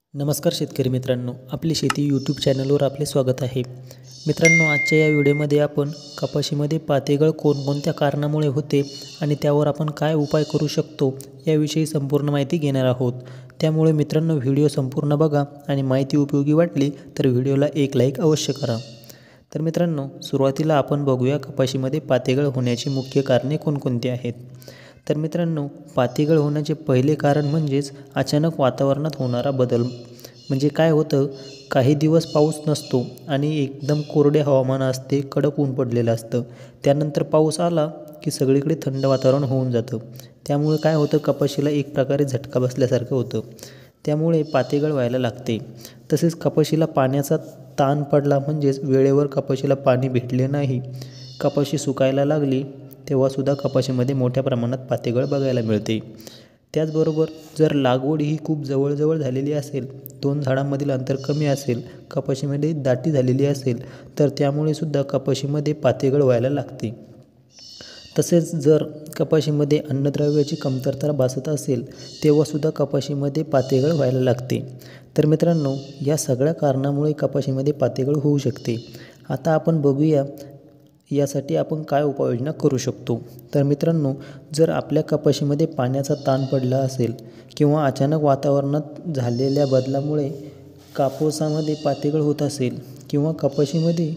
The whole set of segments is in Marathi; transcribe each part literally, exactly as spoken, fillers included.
नमस्कार शेतकरी मित्रांनो, आपली शेती यूट्यूब चॅनलवर आपले स्वागत आहे. मित्रांनो, आजच्या या व्हिडिओमध्ये आपण कपाशीमध्ये पातेगळ कोणकोणत्या कारणामुळे होते आणि त्यावर आपण काय उपाय करू शकतो याविषयी संपूर्ण माहिती घेणार आहोत. त्यामुळे मित्रांनो, व्हिडिओ संपूर्ण बघा आणि माहिती उपयोगी वाटली तर व्हिडिओला एक लाईक अवश्य करा. तर मित्रांनो, सुरुवातीला आपण बघूया कपाशीमध्ये पातेगळ होण्याची मुख्य कारणे कोणकोणती आहेत. तर मित्रांनो, पातेगळ होण्याचे पहिले कारण म्हणजेच अचानक वातावरणात होणारा बदल. म्हणजे काय होतं, काही दिवस पाऊस नसतो आणि एकदम कोरडे हवामान असते, कडक ऊन पडलेलं असतं. त्यानंतर पाऊस आला की सगळीकडे थंड वातावरण होऊन जातं. त्यामुळे काय होतं, कपाशीला एक प्रकारे झटका बसल्यासारखं होतं. त्यामुळे पातेगळ व्हायला लागते. तसेच कपाशीला पाण्याचा ताण पडला, म्हणजेच वेळेवर कपाशीला पाणी भेटले नाही, कपाशी सुकायला लागली, तेव्हासुद्धा कपाशीमध्ये मोठ्या प्रमाणात पातेगळ बघायला मिळते. त्याचबरोबर जर लागवड ही खूप जवळजवळ झालेली असेल, दोन झाडांमधील अंतर कमी असेल, कपाशीमध्ये दाटी झालेली असेल, तर त्यामुळे सुद्धा कपाशीमध्ये पातेगळ व्हायला लागते. तसेच जर कपाशीमध्ये अन्नद्रव्याची कमतरता भासत असेल, तेव्हासुद्धा कपाशीमध्ये पातेगळ व्हायला लागते. तर मित्रांनो, या सगळ्या कारणामुळे कपाशीमध्ये पातेगळ होऊ शकते. आता आपण बघूया यासाठी आपण काय उपाययोजना करू शकतो. तर मित्रांनो, जर आपल्या कपाशीमध्ये पाण्याचा ताण पडला असेल किंवा अचानक वातावरणात झालेल्या बदलामुळे कापूसामध्ये पातेगळ होत असेल किंवा कपाशीमध्ये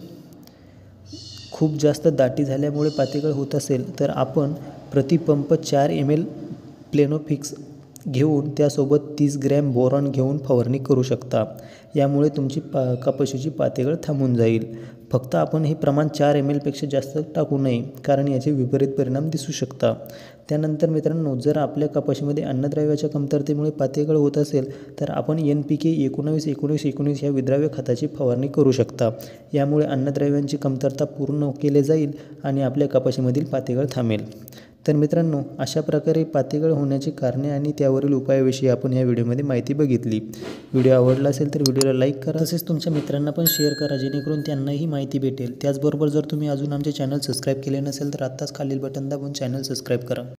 खूप जास्त दाटी झाल्यामुळे पातेगळ होत असेल, तर आपण प्रतिपंप चार एम एल प्लेनोफिक्स घेऊन त्यासोबत तीस ग्रॅम बोरॉन घेऊन फवारणी करू शकता. यामुळे तुमची पा कपाशीची पातेगळ थांबून जाईल. फक्त आपण हे प्रमाण चार एम एलपेक्षा जास्त टाकू नये, कारण याचे विपरीत परिणाम दिसू शकतात. त्यानंतर मित्रांनो, जर आपल्या कपाशीमध्ये अन्नद्रव्याच्या कमतरतेमुळे पातेगळ होत असेल, तर आपण एन पी के एकोणावीस एकोणीस एकोणीस या विद्राव्य खताची फवारणी करू शकता. यामुळे अन्नद्रव्यांची कमतरता पूर्ण केली जाईल आणि आपल्या कपाशीमधील पातेगळ थांबेल. तर मित्रांनो, अशा प्रकारे पातेगळ होण्याची कारणे आणि त्यावरील उपायाविषयी आपण या व्हिडिओमध्ये माहिती बघितली. व्हिडिओ आवडला असेल तर व्हिडिओला लाईक करा, तसेच तुमच्या मित्रांना पण शेअर करा, जेणेकरून त्यांनाही माहिती भेटेल. त्याचबरोबर जर तुम्ही अजून आमचे चॅनल सबस्क्राईब केले नसेल तर आत्ताच खालील बटन दाबून चॅनल सबस्क्राईब करा.